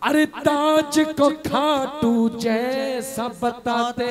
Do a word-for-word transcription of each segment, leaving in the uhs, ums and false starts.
अरे ताज को खाटू जैसा बताते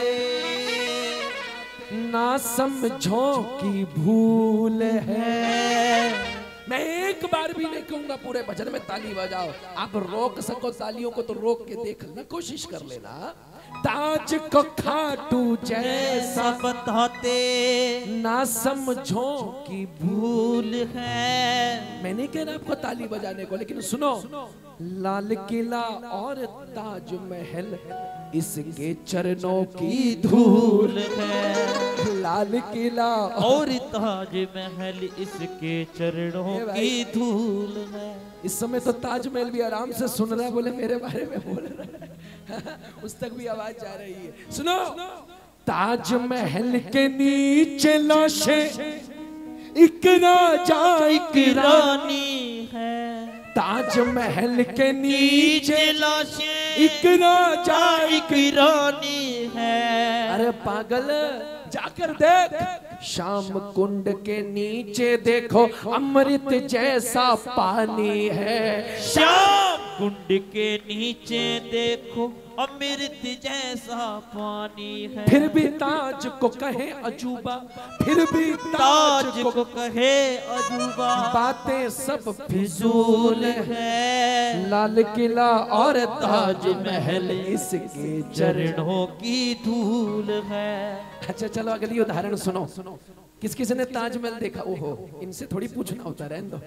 ना समझो कि भूल है। मैं एक बार भी नहीं कहूंगा पूरे भजन में ताली बजाओ, आप रोक सको तालियों को तो रोक के देखना कोशिश कर लेना। ताज को खाटू जैसा बताते ना समझो कि भूल है। मैं नहीं कह रहा आपको ताली बजाने को, लेकिन सुनो, लाल किला और ताजमहल इसके चरणों की धूल है। लाल किला और ताजमहल इसके चरणों की धूल है। इस समय तो ताजमहल भी आराम से सुन रहा है, बोले मेरे बारे में बोल रहा है। उस तक भी आवाज जा रही है। सुनो, ताजमहल के नीचे लाशें एक राजा एक रानी है। ताजमहल के नीचे लाशें एक राजा एक रानी है। अरे पागल, जाकर देख, शाम कुंड के नीचे देखो अमृत जैसा पानी है। शाम कुंड के नीचे देखो अमृत जैसा पानी है। फिर भी ताज को कहे अजूबा, फिर भी ताज, ताज को, को कहे अजूबा, बातें सब फिजूल है। लाल किला और ताजमहल इसके चरणों की धूल है। अच्छा चलो अगली उदाहरण सुनो। किस किस ने ताजमहल देखा? ओहो, इनसे थोड़ी पूछना होता, रहने दो।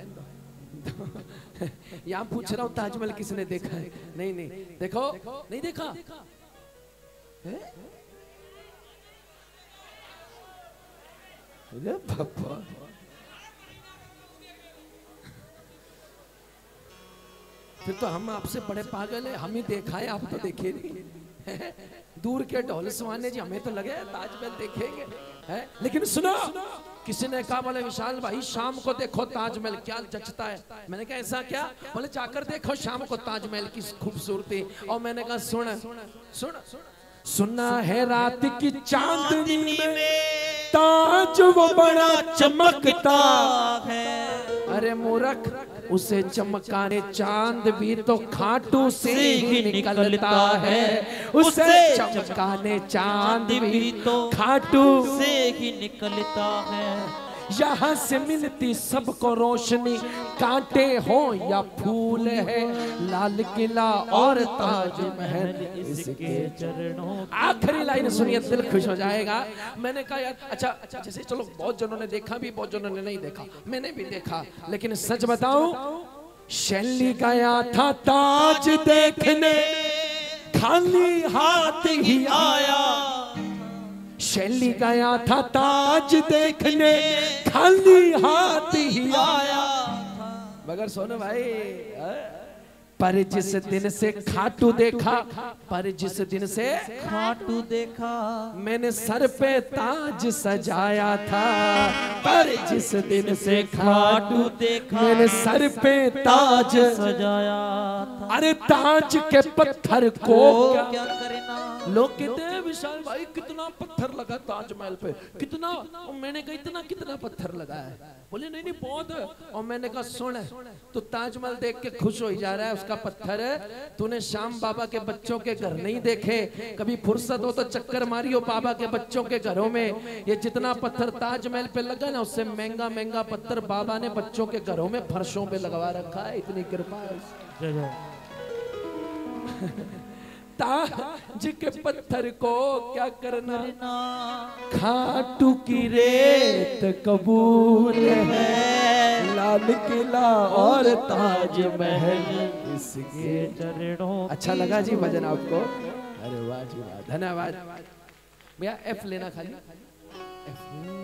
यहाँ पूछ रहा हूँ ताजमहल किसने देखा है? नहीं नहीं देखो, नहीं देखा है? अरे बाबा, फिर तो हम आपसे बड़े पागल है। हम ही देखा है, आप तो देखे नहीं। दूर के ढोल सुहाने जी, हमें तो लगे ताजमहल देखेंगे है। लेकिन सुनो, किसी ने कहा बोले विशाल भाई शाम को देखो ताजमहल क्या जचता है। मैंने कहा ऐसा क्या? बोले जाकर देखो शाम को ताजमहल की खूबसूरती। और मैंने कहा सुन सुन सुना है रात की चांदनी में ताज वो बड़ा चमकता है। अरे मूर्ख, उसे चमकाने चांद भी तो खाटू से ही निकलता है। उसे चमकाने चांद भी तो खाटू से ही निकलता है। यहाँ से मिलती सबको रोशनी, कांटे हो या फूल है। लाल किला और ताजमहल इसके चरणों। आखिरी लाइन सुनिए, दिल खुश हो जाएगा। मैंने कहा यार अच्छा अच्छा, जैसे चलो बहुत जनों ने देखा भी, बहुत जनों ने नहीं देखा, मैंने भी देखा। लेकिन सच बताऊं, शैली गया था ताज देखने, खाली हाथ ही आया। शैली गया था ताज देखने, खाली हाथ ही आया। मगर सोनू भाई, पर जिस दिन से खाटू देखा, पर जिस दिन से खाटू देखा, मैंने सर पे ताज सजाया था। पर जिस दिन से खाटू देखा, मैंने सर पे ताज सजाया था। अरे ताज के पत्थर को क्या करना? लोग कहते हैं विशाल भाई कितना पत्थर लगा ताजमहल पे, कितना? और मैंने कहा इतना कितना पत्थर लगा है? बोले नहीं नहीं बहुत है। और मैंने कहा सुन, तो ताजमहल देख के खुश हो जा रहा है, उसका पत्थर है। तूने श्याम बाबा के बच्चों के घर नहीं देखे? कभी फुर्सत हो तो चक्कर मारियो बाबा के बच्चों के घरों में। ये जितना पत्थर ताजमहल पे लगा ना, उससे महंगा महंगा पत्थर बाबा ने बच्चों के घरों में फर्शों पे लगवा रखा है। इतनी कृपा है। ताज के पत्थर को क्या करना? खाटू की रेत कबूल है। लाल किला और ताजमहल इसके चरणों। अच्छा लगा जी भजन आपको? अरे वाह जी वाह, धन्यवाद भैया। एफ लेना खाली, एफ।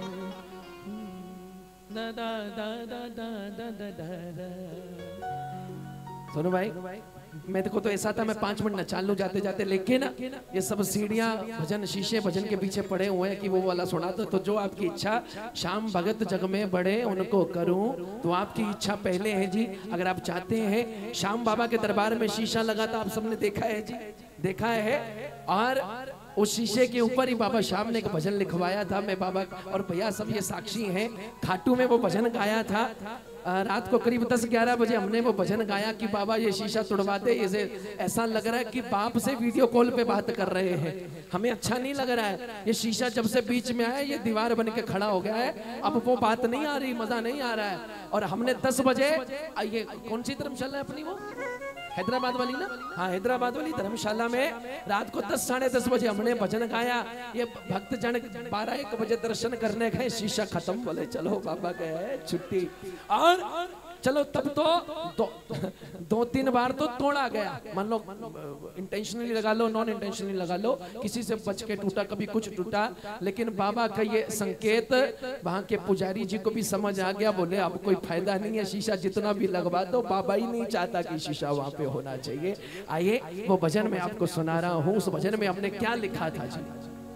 दा दा दा दा दा दा दा। सोनू भाई, मैं देखो तो ऐसा था मैं पांच मिनट नचा लूं जाते जाते, लेकिन ये सब सीढ़ियां भजन शीशे भजन के पीछे पड़े हुए हैं कि वो वाला सुना दो। तो जो आपकी इच्छा, श्याम भगत जग में बड़े उनको करूं, तो आपकी इच्छा पहले है जी। अगर आप चाहते हैं, श्याम बाबा के दरबार में शीशा लगा था, आप सबने देखा है जी, देखा है। और उस शीशे के ऊपर ही बाबा श्याम ने एक भजन लिखवाया था। मैं बाबा और भैया सब ये साक्षी हैं, खाटू में वो भजन गाया था। रात को करीब दस ग्यारह बजे हमने वो भजन गाया कि बाबा ये शीशा तोड़वा दे, इसे ऐसा लग रहा है कि बाप से वीडियो कॉल पे बात कर रहे हैं, हमें अच्छा नहीं लग रहा है। ये शीशा जब से बीच में आया ये दीवार बन के खड़ा हो गया है, अब वो बात नहीं आ रही, मजा नहीं आ रहा है। और हमने दस बजे ये कौन सी धर्मशाला है अपनी, वो हैदराबाद वाली ना, हाँ हैदराबाद वाली धर्मशाला में रात को दस साढ़े दस बजे हमने भजन गाया। ये भक्त जन बारह एक बजे दर्शन करने गए, शीशा खत्म, बोले चलो बाबा गए छुट्टी। और चलो तब तो दो, दो तीन बार तो तोड़ा गया, मान लो इंटेंशनली लगा लो, नॉन इंटेंशनली लगा लो, किसी से बच के टूटा, कभी कुछ टूटा, लेकिन बाबा का ये संकेत वहां के पुजारी जी को भी समझ आ गया। बोले अब कोई फायदा नहीं है, शीशा जितना भी लगवा दो, बाबा ही नहीं चाहता कि शीशा वहां पे होना चाहिए। आइए वो भजन में आपको सुना रहा हूँ। उस भजन में हमने क्या लिखा था जी,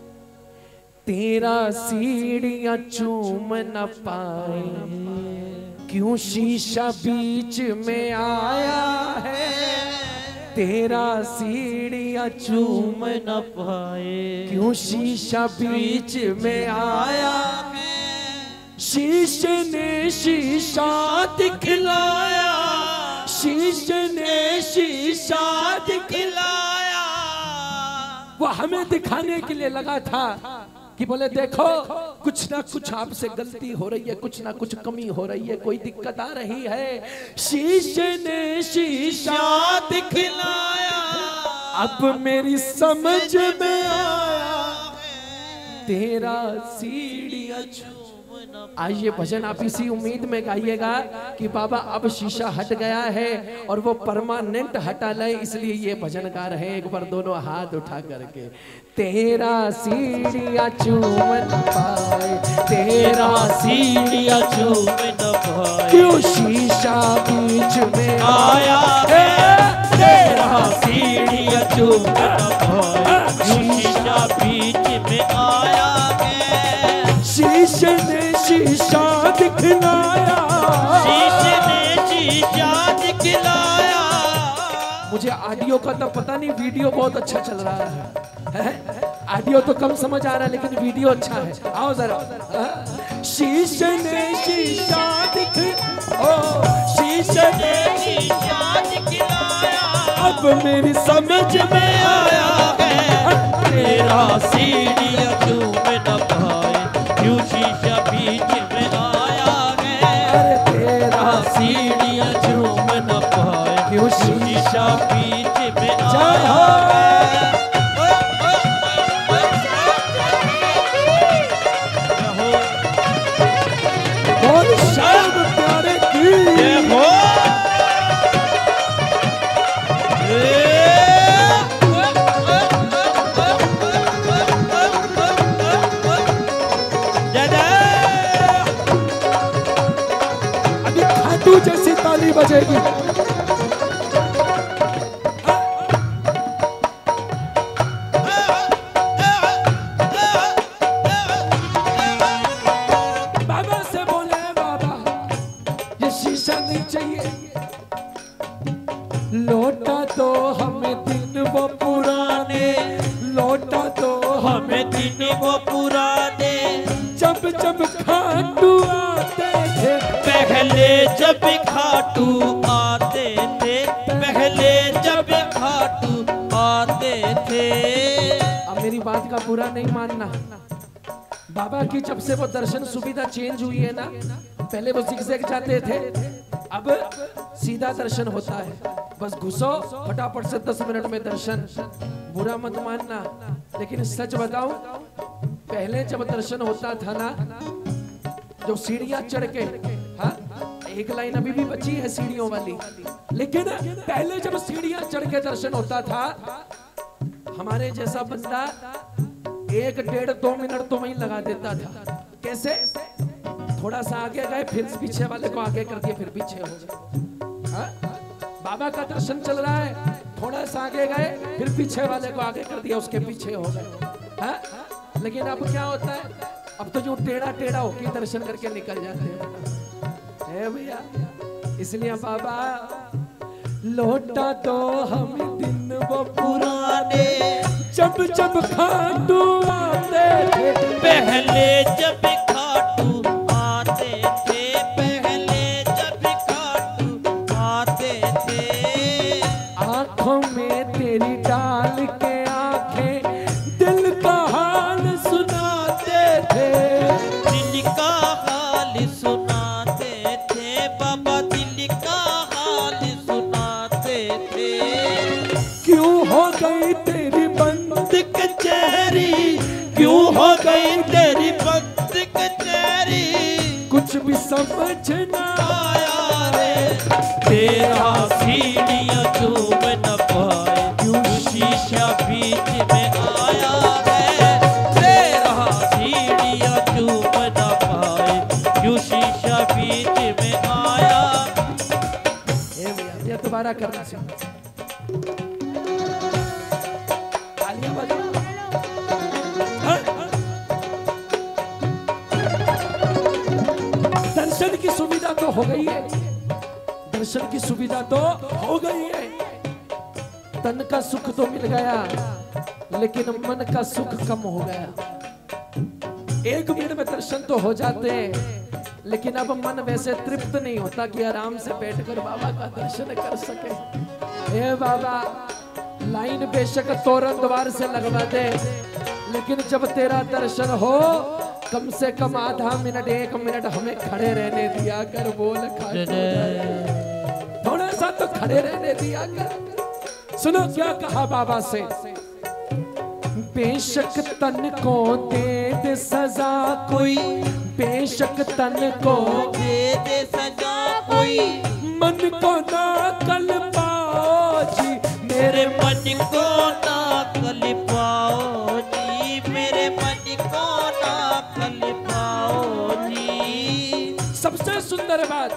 तेरा सीढ़ियां चूम न पाए क्यों शीशा बीच में आया है, तेरा सीढ़ियां चूम न पाए क्यों शीशा बीच में आया है। शीशे ने शीशा दिखलाया, शीशे ने शीशा दिखलाया, वो हमें दिखाने के लिए लगा था कि बोले देखो कुछ ना कुछ आपसे गलती हो रही है, कुछ ना कुछ कमी हो रही है, कोई दिक्कत आ रही है। शीशे ने शीशा दिखलाया, अब मेरी समझ में आया, तेरा सीढ़ियां चूम। आइए भजन आप इसी उम्मीद में गाइएगा कि बाबा अब शीशा हट गया है और वो परमानेंट हटा ले, इसलिए ये भजन गा रहे हैं। एक बार दोनों हाथ उठा करके, तेरा सीढ़ियां चूम न पाए, तेरा सीढ़ियां चूम न पाए क्यों शीशा बीच में आया है, तेरा सीढ़ियां चूम न पाए क्यों शीशा बीच में आया है। शीशे ने शीशा दिखलाया, शीशे ने शीशा दिखलाया। मुझे ऑडियो का तो पता नहीं, वीडियो बहुत अच्छा चल रहा है, है? ऑडियो तो कम समझ आ रहा है लेकिन वीडियो अच्छा है। आओ जरा। शीशे ने शीशा दिख, ओ शीशे ने शीशा दिखलाया, अब मेरी समझ में आया है, तेरा सीढ़ियां चूम न पाए क्यों शीशा बीच में आया है, तेरा सीढ़ियां चूम न पाए क्यों शीशा बीच में आया है। जैसी ताली बजेगी, बाबा से बोले बाबा ये शीशा नहीं चाहिए, लौटा तो हमें दिन वो पुराने, लौटा तो हमें दिन वो पुराने, जब जब खाटू आते थे, पहले जब खाटू आते थे, पहले जब खाटू आते थे। अब मेरी बात का बुरा नहीं मानना, बाबा की जब से वो दर्शन सुविधा चेंज हुई है ना, पहले वो जिगजैग जाते थे, अब सीधा दर्शन होता है, बस घुसो फटाफट से दस मिनट में दर्शन। बुरा मत मानना, लेकिन सच बताऊं, पहले जब दर्शन होता था ना, जो सीढ़ियां चढ़ के, हाँ एक लाइन अभी भी बची है सीढ़ियों वाली, लेकिन पहले जब सीढ़ियां चढ़ के दर्शन होता था, हमारे जैसा बंदा एक डेढ़ दो मिनट तो वहीं लगा देता था। कैसे? थोड़ा सा आगे गए, फिर पीछे वाले को आगे कर दिया, फिर पीछे हो गए। बाबा का दर्शन चल रहा है, थोड़ा सा आगे गए, फिर पीछे वाले को आगे कर दिया, उसके पीछे हो गए। लेकिन अब क्या होता है, अब तो जो टेढ़ा टेढ़ा होके दर्शन करके निकल जाते हैं भैया। इसलिए बाबा लौटा तो हम दिन वो पुराने, जब जब खाटू आते थे, पहले जब खाटू आते थे, पहले जब तेरी डाल के आंखें दिल का हाल सुनाते थे। दिल का हाल सुनाते थे बाबा, दिल का हाल सुनाते थे। क्यों हो गई तेरी बंद कचहरी, क्यों हो गई तेरी बंद कचहरी, कुछ भी समझ ना आया रे। तेरा सीढ़ियाँ चूम न पाए, क्यों शीशा बीच में आया है। तेरा सीढ़ियाँ चूम न पाए, क्यों शीशा बीच में आया। ए भैया ये दोबारा करना चाहिए। तालियां बजाओ। हाँ? दर्शन की सुविधा तो हो गई है, दर्शन की सुविधा तो हो गई है। तन का सुख तो मिल गया, लेकिन मन का सुख कम हो गया। एक मिनट में दर्शन तो हो जाते हैं, लेकिन अब मन वैसे तृप्त नहीं होता कि आराम से बैठकर बाबा का दर्शन कर सके। हे बाबा, लाइन बेशक तोरण द्वार से लगवा दे, लेकिन जब तेरा दर्शन हो कम से कम आधा मिनट एक मिनट हमें खड़े रहने दिया कर। बोल खाटू धाम, थोड़ा सा तो खड़े रहने दिया कर। सुनो क्या कहा बाबा से, बेशक तन को दे दे सजा कोई, बेशक तन को दे दे सजा कोई, मन को ना कल पाओ जी, मेरे मन को ना कल पाओ जी, मेरे मन को ना कल पाओ जी। सबसे सुंदर बात,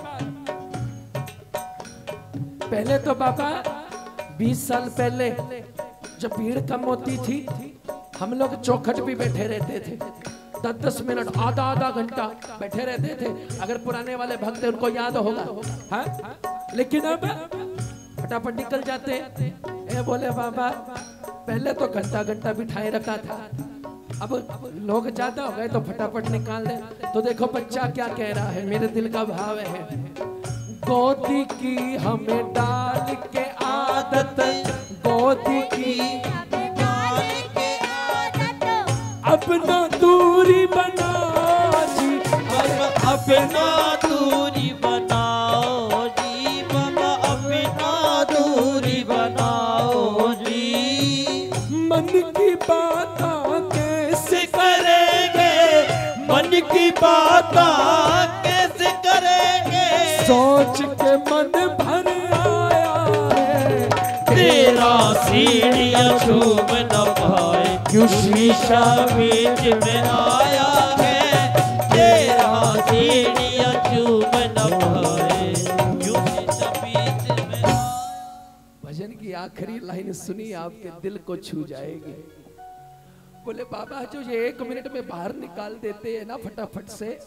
पहले तो बाबा बीस साल पहले जब भीड़ कम होती थी, हम लोग चौखट भी बैठे रहते थे, दस दस मिनट आधा आधा घंटा बैठे रहते थे। अगर पुराने वाले भक्त हैं उनको याद होगा। हाँ? लेकिन अब फटाफट निकल जाते। ए बोले बाबा, पहले तो घंटा घंटा बिठाए रखा था, अब लोग ज्यादा हो गए तो फटाफट निकाल दे। तो देखो बच्चा क्या कह रहा है, मेरे दिल का भाव है। गोदी की हमें डाल के आदत, गोदी की डाल के आदत, अपना दूरी बनाओ जी, अब अपना दूरी बनाओ जी, बाबा अपना दूरी बनाओ जी। मन की बात कैसे करेंगे, मन की बात कैसे करेंगे, सोच के मन भर आया है। तेरा सीढ़ियाँ चूम न पाए, क्यों शीशा बीच में आया है। तेरा सीढ़ियाँ चूम न पाए, क्यों शीशा बीच में आया। भजन की आखिरी लाइन सुनी आपके दिल को छू जाएगी। बोले बाबा, जो ये एक मिनट में बाहर निकाल देते हैं ना फटाफट से,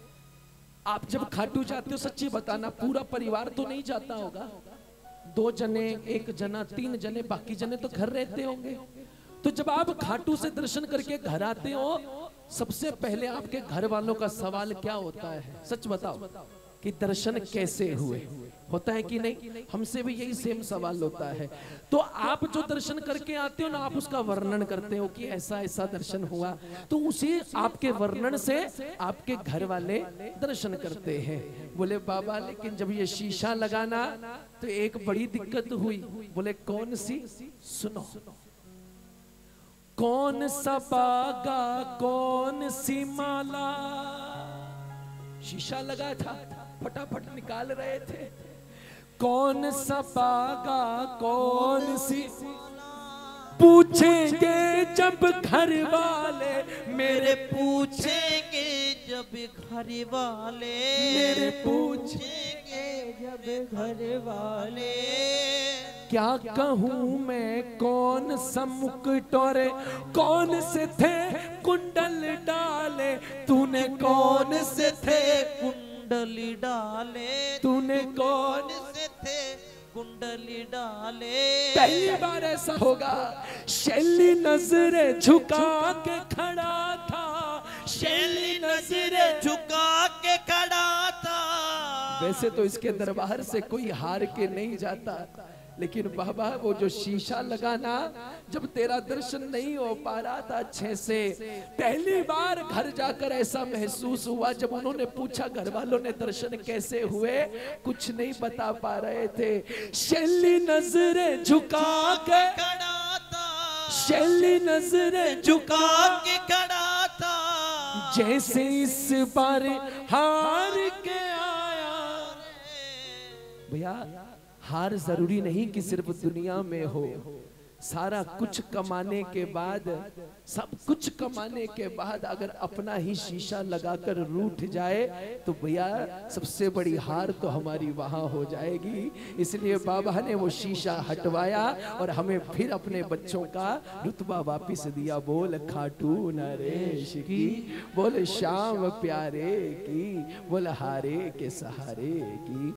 आप जब खाटू जाते हो सच्ची बताना पूरा परिवार तो नहीं जाता होगा, दो जने, एक जना, तीन जने, बाकी जने तो घर रहते होंगे। तो जब आप खाटू से दर्शन करके घर आते हो, सबसे पहले आपके घर वालों का सवाल क्या होता है? सच बताओ कि दर्शन कैसे हुए, होता है कि नहीं? हमसे भी यही सेम सवाल होता है। तो आप जो दर्शन करके आते हो ना, आप उसका वर्णन करते हो कि ऐसा ऐसा दर्शन हुआ, तो उसी आपके वर्णन से आपके घर वाले दर्शन करते हैं। बोले बाबा, लेकिन जब ये शीशा लगाना तो एक बड़ी दिक्कत हुई। बोले कौन सी? सुनो। कौन सा बागा, कौन सी माला, शीशा लगा था, फटाफट निकाल रहे थे। कौन सा बागा, कौन सी, पूछेंगे जब घर वाले मेरे, पूछेंगे जब घर वाले, मेरे पूछेंगे जब घर वाले। क्या कहूँ मैं, कौन सा मुकुटोरे, कौन से थे कुंडल डाले, तूने कौन से थे कुंडली डाले, तूने कौन से थे कुंडली डाले। पहली बार ऐसा होगा, शैली नजरें झुका के खड़ा था, शैली नजरें झुका के खड़ा था। वैसे तो इसके दरबार से कोई हार के नहीं जाता, लेकिन बाबा वो जो शीशा लगाना, जब तेरा दर्शन नहीं हो पा रहा था अच्छे से, पहली बार घर जाकर ऐसा महसूस हुआ। जब उन्होंने पूछा घर वालों ने दर्शन कैसे हुए, कुछ नहीं बता पा रहे थे। शैली नजरें झुका के खड़ा था, शैली नजरें झुका के खड़ा था, जैसे इस बार हार के आया। भैया हार जरूरी नहीं कि सिर्फ दुनिया में हो, सारा कुछ कमाने के बाद, सब कुछ कमाने के बाद अगर अपना ही शीशा लगाकर रूठ जाए तो भैया सबसे बड़ी हार तो हमारी वहां हो जाएगी। इसलिए बाबा ने वो शीशा हटवाया और हमें फिर अपने बच्चों का रुतबा वापिस दिया। बोल खाटू नरेश की, बोल श्याम प्यारे की, बोल हारे के सहारे की।